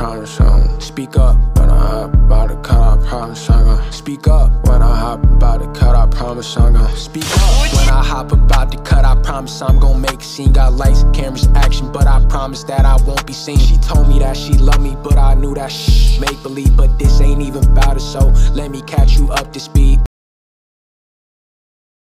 promise I'm gonna speak up when I hop about to cut. I promise I'm gonna speak up when I hop about to cut. I promise I'm gonna speak up when I hop about to cut. I promise I'm gonna make a scene. Got lights, cameras, action, but I promise that I won't be seen. She told me that she loved me, but I knew that make believe. But this ain't even about it, so let me catch you up to speed.